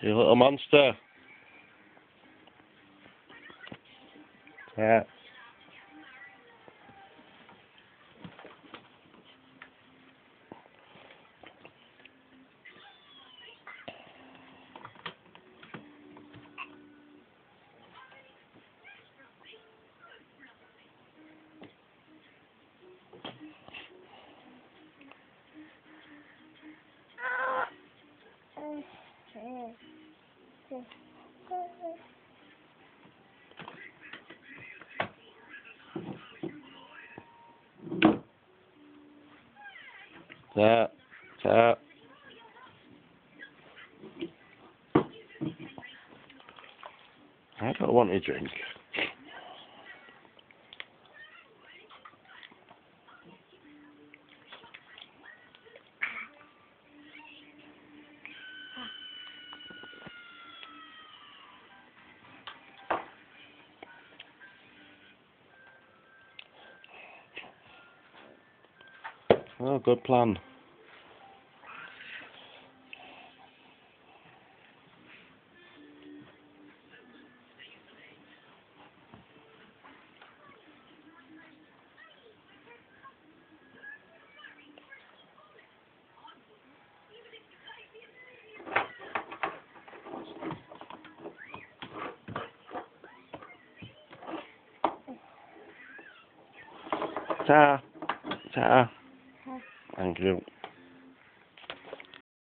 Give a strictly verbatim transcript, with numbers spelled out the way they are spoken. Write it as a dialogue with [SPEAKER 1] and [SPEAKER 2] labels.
[SPEAKER 1] You little monster. Yeah. Yeah. Yeah. I don't want a drink. Oh, good plan. Ta. Ta. Thank you.